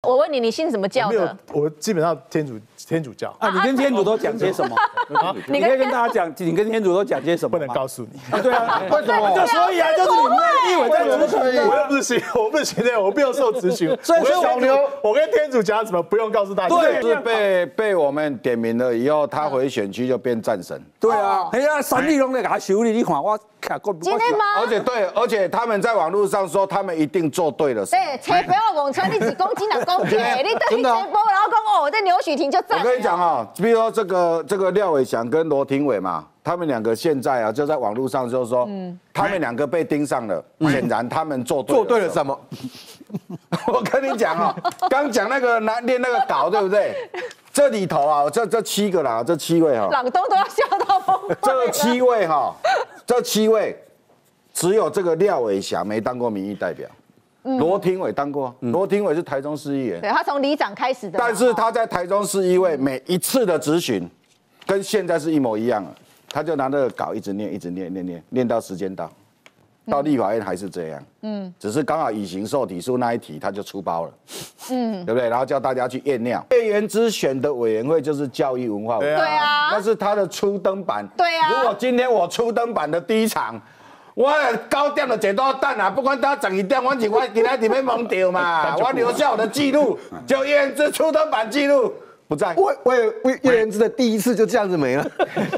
我问你，你信什么教的？ 我基本上天主教啊。你跟天主都讲些什么？你可以跟大家讲，你跟天主都讲些什么？ 不能告诉你。 对啊，为什么？就所以啊，就是你们立委在咨询， 我又不是行，我不是行政，我不用受咨询。 所以小牛， 我跟天主讲什么不用告诉大家。 对，是被我们点名了以后，他回选区就变战神。 对啊，哎呀，三立拢在给他修理，你看我看过。 今天吗？ 而且他们在网络上说他们一定做对了。 对，车不要往穿，你只攻击两攻击，你等于车波，然后讲哦，这刘许婷就赞。 我跟你讲啊，比如说这个廖伟翔跟罗廷伟嘛，他们两个现在啊就在网络上就说，他们两个被盯上了，显然他们做对了什么？我跟你讲啊，刚讲那个练那个稿，对不对？这里头啊，这7个啦，这7位哈， 朗东都要笑到崩溃。 这7位哈，这7位只有这个廖伟翔没当过民意代表。罗廷伟当过，罗廷伟是台中市议员， 对他从里长开始的， 但是他在台中市议会每一次的质询，跟现在是一模一样的，他就拿那个稿一直念到时间到立法院还是这样，只是刚好以刑受体诉那一题他就出包了，对不对？然后叫大家去验尿。叶元之选的委员会就是教育文化委员会， 对啊， 那是他的初登版， 对啊。 如果今天我初登版的第一场。我9点就坐到等啊，不管到11点，我今天里面懵掉嘛，我留下我的记录，就叶元之初登版记录不在。 叶元之的第一次就这样子没了。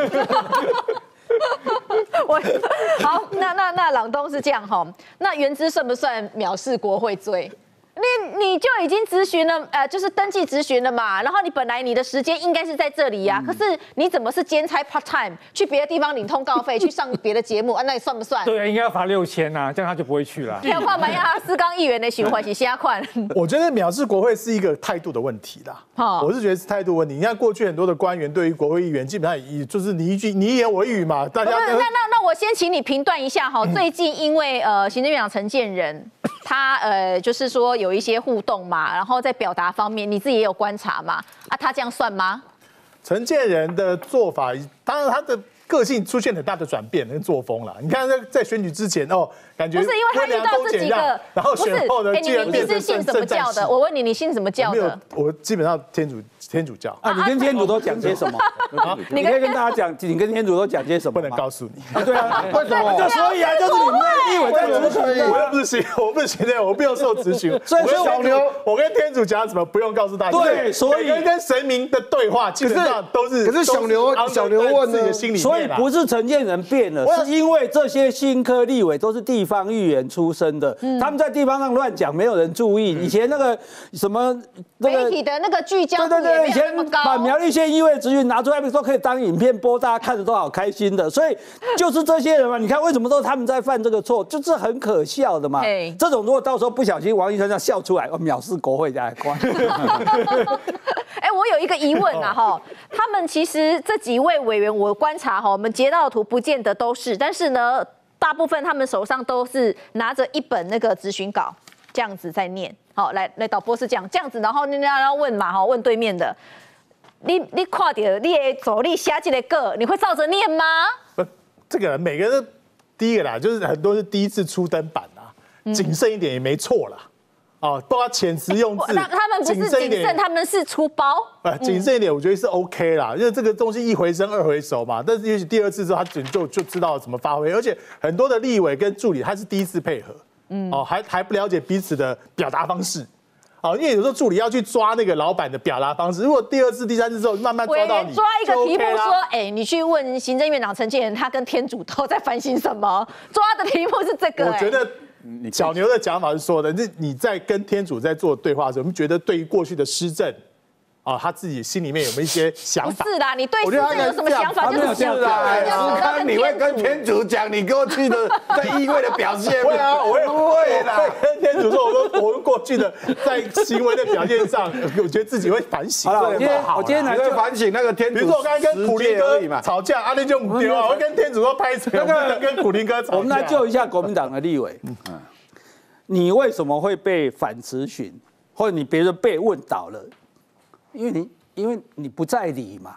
好，那朗东是这样哈，那元之算不算藐视国会罪？你就已经质询了，就是登记质询了嘛。然后你本来你的时间应该是在这里呀，可是你怎么是兼差 part time 去别的地方领通告费，去上别的节目啊？那你算不算？ 对，应该要罚6000呐，这样他就不会去了。 要怕买呀，4刚议员的循环是瞎款。 我觉得藐视国会是一个态度的问题啦。我是觉得是态度问题。你看过去很多的官员对于国会议员，基本上就是你一言我一语嘛，大家。 那我先请你评断一下哈，最近因为行政院长陈建仁。他就是说有一些互动嘛，然后在表达方面，你自己也有观察嘛？啊，他这样算吗？ 陈建仁的做法，当然他的个性出现很大的转变跟作风了。你看在选举之前哦，感觉不是因为他遇到这几个， 然后选后呢，竟然变成你是信什么教的？我问你，你信什么教的？ 我基本上天主教啊。你跟天主都讲些什么？你可以跟大家讲，你跟天主都讲些什么？ 不能告诉你。 对啊，为什么？就所以啊，就是你们立委在质询， 我又不是行政，我不用受咨询。 所以小牛， 我跟天主讲什么不用告诉大家。 对，所以跟神明的对话基本上都是。 可是小牛问呢， 所以不是陈建仁变了，是因为这些新科立委都是地方议员出身的，他们在地方上乱讲，没有人注意。以前那个什么媒体的那个聚焦， 对，以前把苗栗县议会质询拿出来都可以当影片播，大家看着都好开心的。所以就是这些人嘛，你看为什么都是他们在犯这个错，就是很可笑的嘛。这种如果到时候不小心王医生这样笑出来，藐视国会才怪。 我有一个疑问啊哈，他们其实这几位委员，我观察哈，我们截到的图不见得都是，但是呢，大部分他们手上都是拿着一本那个质询稿，这样子在念。好，来导播是这样子，然后人家要问嘛哈，问对面的，你看到你的走力写这个歌，你会照着念吗？ 这个每个人第一个啦，就是很多是第一次初登版啦，谨慎一点也没错啦。哦，包括遣词用字， 他们不是谨慎，他们是出包。 谨慎一点，我觉得是 OK 啦，因为这个东西一回生二回熟嘛。但是也许第二次之后，他就知道怎么发挥，而且很多的立委跟助理他是第一次配合，还不了解彼此的表达方式。因为有时候助理要去抓那个老板的表达方式，如果第二次、第三次之后慢慢抓到你， 抓一个题目说，你去问行政院长陈建仁，他跟天主都在反省什么？抓的题目是这个。 我觉得小牛的讲法是说的，你在跟天主在做对话的时候，我们觉得对于过去的施政。他自己心里面有没有一些想法？ 不是啦，你对施政有什么想法？就是是啊，你会跟天主讲你过去的在议会的表现？ 会啊，我也不会啦。跟天主说，我过去的在行为的表现上，我觉得自己会反省。 好了，我今天来就反省那个天主。 比如说我刚才跟苦林哥吵架，阿力就不丢啊，我会跟天主说拍谁？那个跟苦林哥吵架。 我们来救一下国民党的立委。你为什么会被反质询，或者你别人被问倒了？因为你不在理嘛，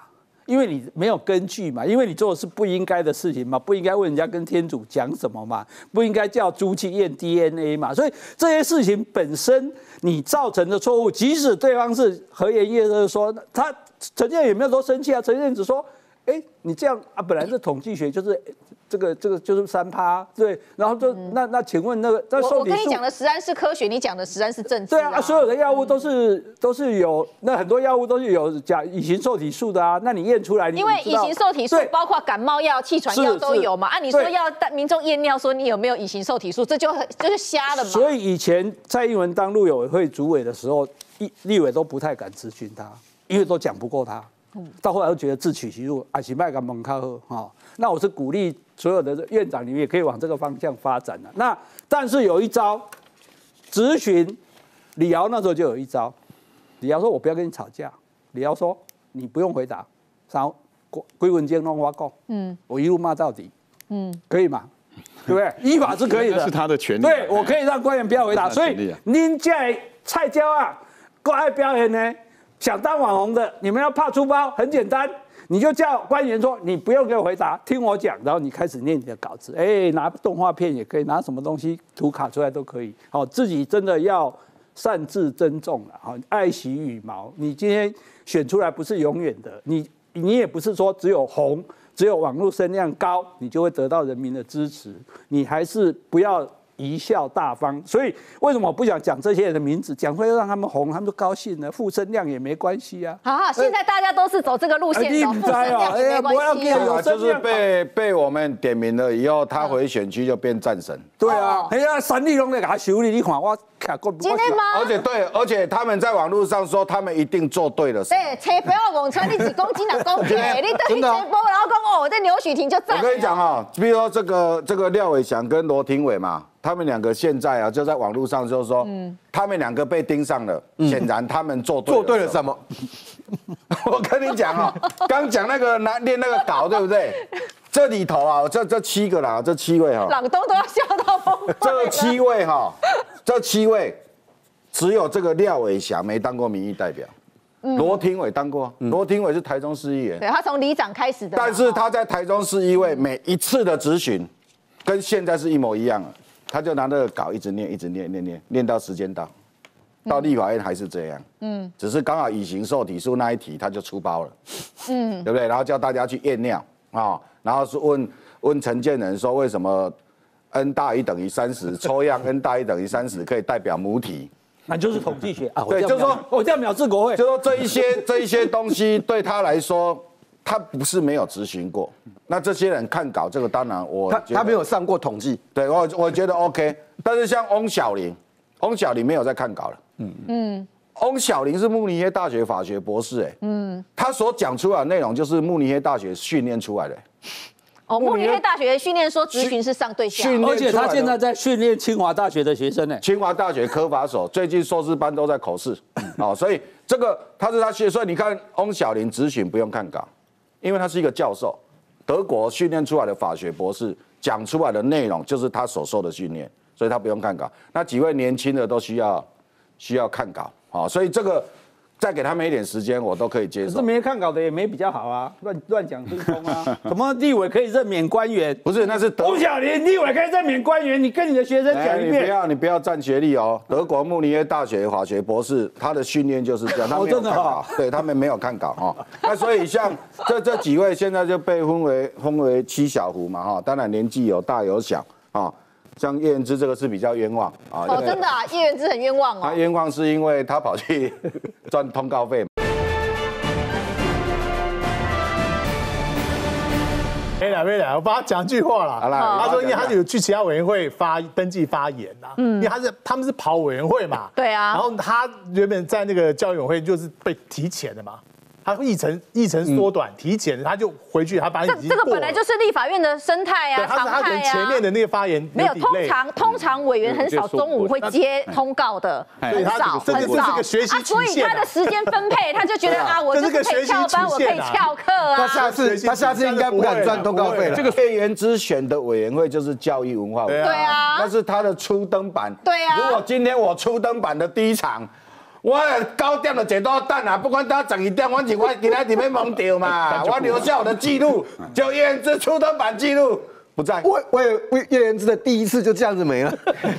因为你没有根据嘛，因为你做的是不应该的事情嘛，不应该问人家跟天主讲什么嘛，不应该叫猪去验 DNA 嘛，所以这些事情本身你造成的错误，即使对方是和颜悦色说，他陈建也没有多生气啊，陈建只说，你这样啊，本来是统计学就是这个就是3%，对，然后就那请问那个我跟你讲的食安是科学，你讲的食安是政治。 对啊，所有的药物都是有，那很多药物都是有乙型受体素的啊，那你验出来， 因为乙型受体素包括感冒药、气喘药都有嘛，你说要民众验尿说你有没有乙型受体素，这就是瞎了嘛。 所以以前蔡英文当陆委会主委的时候，立委都不太敢咨询他，因为都讲不过他。到后来都觉得自取其辱，还是卖个蒙卡赫哈。那我是鼓励所有的院长，你们也可以往这个方向发展的。那但是有一招，质询李敖那时候就有一招，李敖说我不要跟你吵架，李敖说你不用回答，然后归文件弄我讲，我一路骂到底，可以吗？对不对？依法是可以的， 那是他的权利。 对，我可以让官员不要回答，所以您在菜椒啊，够爱表演呢。想当网红的，你们要怕出包，很简单，你就叫官员说，你不用给我回答，听我讲，然后你开始念你的稿子，拿动画片也可以，拿什么东西图卡出来都可以。好，自己真的要善自珍重了，好，爱惜羽毛。你今天选出来不是永远的，你也不是说只有红，只有网络声量高，你就会得到人民的支持，你还是不要贻笑大方。所以为什么我不想讲这些人的名字，讲出来让他们红，他们都高兴了，负声量也没关系啊。 好，现在大家都是走这个路线的，负声量也没关系啊。 就是被我们点名了以后，他回选区就变战神。 对啊，三立拢在给他修理，你看我看过。 今天吗？ 而且他们在网络上说他们一定做对了。 对，车不要往车，你只攻击哪攻击？你等于车波，然后讲这刘许婷就站。 我跟你讲啊，比如说这个廖伟翔跟罗廷伟嘛。他们两个现在啊，就在网络上就说，他们两个被盯上了，显然他们做对了什么？我跟你讲啊，刚讲那个练那个稿，对不对？这里头啊，这7个啦，这7位哈， 朗东都要笑到崩溃。 这7位哈，这7位只有这个廖伟翔没当过民意代表，罗廷伟当过，罗廷伟是台中市议员， 对他从里长开始的， 但是他在台中市议会每一次的质询，跟现在是一模一样的。他就拿那个稿一直念到时间到立法院还是这样，只是刚好乙型受体素那一题他就出包了，对不对？然后叫大家去验尿啊，然后是问陈建仁说为什么 n 大于等于30，抽样 n 大于等于30可以代表母体， 那就是统计学啊。 对，就是说我这样藐视国会， 就说这一些东西对他来说，他不是没有质询过。那这些人看稿，这个当然他没有上过统计， 对我觉得 OK。但是像翁小玲没有在看稿了，翁小玲是慕尼黑大学法学博士，他所讲出来的内容就是慕尼黑大学训练出来的。 慕尼黑大学训练说质询是上对下， 而且他现在在训练清华大学的学生呢。 清华大学科法所最近硕士班都在口试，所以这个他学，所以你看翁小玲质询不用看稿，因为他是一个教授。德国训练出来的法学博士讲出来的内容就是他所受的训练，所以他不用看稿。那几位年轻的都需要看稿，所以这个再给他们一点时间，我都可以接受。 可是没看稿的也没比较好啊，乱讲黑风啊。什么立委可以任免官员？ 不是，那是翁小玲立委可以任免官员，你跟你的学生讲一遍。 你不要占学历哦。德国慕尼黑大学法学博士，他的训练就是这样，他没有看稿，对他们没有看稿哈。那所以像这几位现在就被封为七小胡嘛哈，当然年纪有大有小啊。像叶元之这个是比较冤枉啊。 真的啊，叶元之很冤枉哦。 他冤枉是因为他跑去赚通告费。 没来，我帮他讲句话啦。他说，因为他有去其他委员会登记发言啦，因为他们是跑委员会嘛。 对啊。 然后他原本在那个教育委员会就是被提前的嘛。他议程缩短，提前他就回去，他把这个本来就是立法院的生态啊，常态啊。 他跟前面的那个发言没有，通常委员很少中午会接通告的，很少。 这是个学习所以他的时间分配，他就觉得我就是可以翘班，我可以翘课啊。 他下次应该不敢赚通告费了。 这个叶元之选的委员会就是教育文化委员会， 对啊， 那是他的初登版。 对啊， 如果今天我初登版的第一场。 我9点就坐到等啊，不管到12点，反正我今天要蒙掉嘛，我留下我的记录，就叶元之出头版记录不在。 我叶元之的第一次就这样子没了。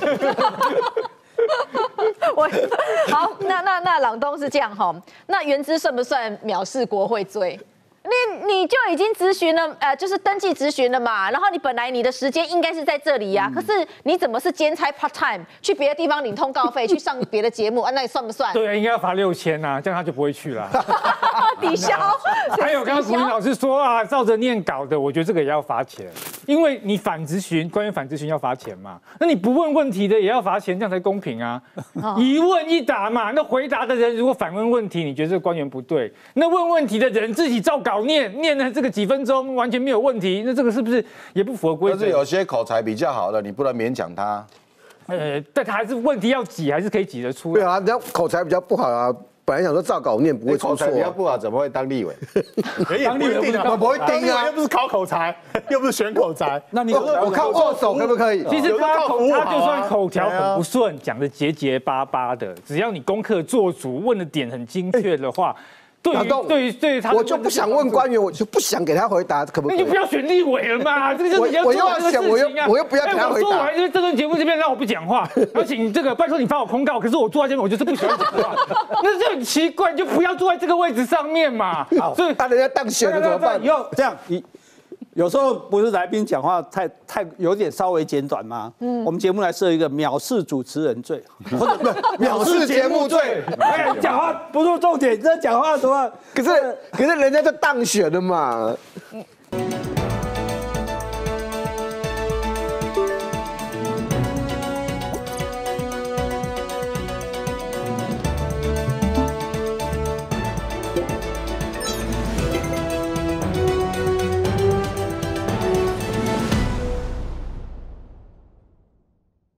好，那朗东是这样哈，那元之算不算藐视国会罪？你就已经咨询了，就是登记咨询了嘛。然后你本来你的时间应该是在这里呀，可是你怎么是兼差 part time 去别的地方领通告费，去上别的节目啊？那你算不算？ 对，应该要罚6000啊，这样他就不会去了。 抵消。 还有刚刚古林老师说啊，照着念稿的，我觉得这个也要罚钱，因为你反咨询，官员反咨询要罚钱嘛。那你不问问题的也要罚钱，这样才公平啊。一问一答嘛，那回答的人如果反问问题，你觉得这个官员不对，那问问题的人自己照稿念了这个几分钟完全没有问题，那这个是不是也不符合规则？ 但是有些口才比较好的，你不能勉强他。 但他还是问题要挤，还是可以挤得出。 对啊，人家口才比较不好啊，本来想说照稿念不会出错。 口才比较不好，怎么会当立委？ 当立委我不会盯啊， 又不是考口才，又不是选口才。 那你我靠握手可不可以？ 其实他就算口条很不顺，讲的结结巴巴的，只要你功课做足，问的点很精确的话。对于他， 我就不想问官员，我就不想给他回答，可不可以？ 那就不要选立委了嘛，这个就是你要做这个事情啊。 我又不要给他回答。 我说完就是这顿节目这边让我不讲话，而且你这个拜托你发我公告，可是我坐在这边我就是不喜欢讲话，那就很奇怪，你就不要坐在这个位置上面嘛。 所以人家当选了怎么办？ 以后这样有时候不是来宾讲话太有点稍微简短吗？我们节目来设一个藐视主持人罪，或者藐视节目罪。 讲话不是重点，这讲话什么？ 可是人家就当选了嘛。